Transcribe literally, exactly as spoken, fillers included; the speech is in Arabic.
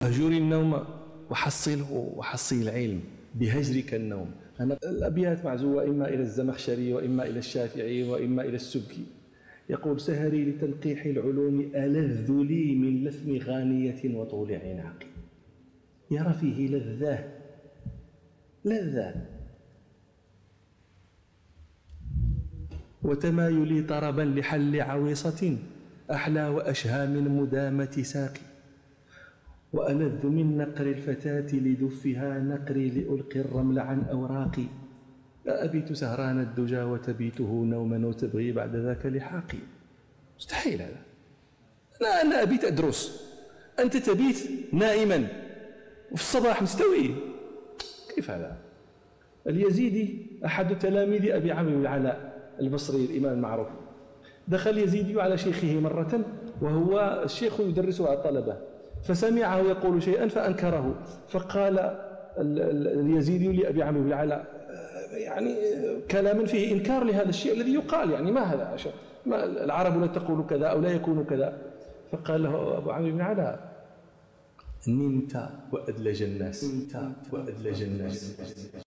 أهجر النوم وحصله وحصي العلم بهجرك النوم. أنا الأبيات معزوة إما إلى الزمخشري وإما إلى الشافعي وإما إلى السبكي. يقول: سهري لتنقيح العلوم ألذ لي من لثم غانية وطول عناق. يرى فيه لذة لذة وتمايلي طربا لحل عويصة أحلى وأشهى من مدامة ساقي. وألذ من نقر الفتاة لدفها نقري لألقي الرمل عن أوراقي. لا أبيت سهران الدجى وتبيته نوما وتبغي بعد ذاك لحاقي. مستحيل هذا. أنا أنا أبيت أدرس، أنت تبيت نائما وفي الصباح مستوي. كيف هذا؟ اليزيدي أحد تلاميذ أبي عمرو بن العلاء البصري الإمام المعروف، دخل اليزيدي على شيخه مرة وهو الشيخ يدرس على الطلبة، فسمعه يقول شيئا فأنكره، فقال اليزيدي لأبي عمرو بن العلاء يعني كلاما فيه إنكار لهذا الشيء الذي يقال، يعني ما هذا؟ ما العرب لا تقول كذا أو لا يكون كذا. فقال له أبو عمرو بن العلاء: نمت وأدلج الناس، نمت وأدلج الناس.